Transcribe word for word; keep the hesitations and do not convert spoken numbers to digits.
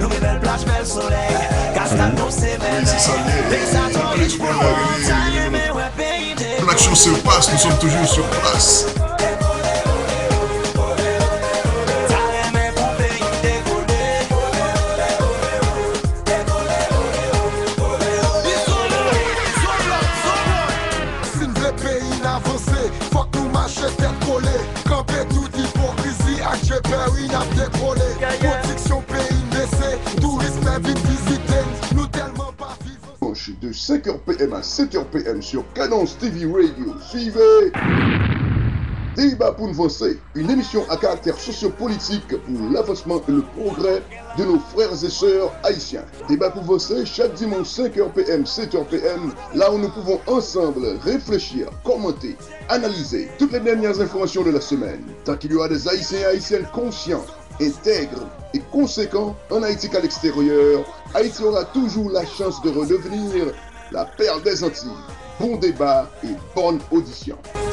nous mes belles plages, belles soleil. Cascade, nous c'est belle. C'est ça, l'action se passe, nous sommes toujours sur place. De cinq heures P M à sept heures P M sur Cadence T V Radio. Suivez Débat pour avancer, une émission à caractère sociopolitique pour l'avancement et le progrès de nos frères et sœurs haïtiens. Débat pour avancer chaque dimanche cinq heures P M, sept heures P M, là où nous pouvons ensemble réfléchir, commenter, analyser toutes les dernières informations de la semaine. Tant qu'il y aura des Haïtiens et Haïtiennes conscients, intègres et conséquents en Haïti qu'à l'extérieur, Haïti aura toujours la chance de redevenir la perle des Antilles. Bon débat et bonne audition.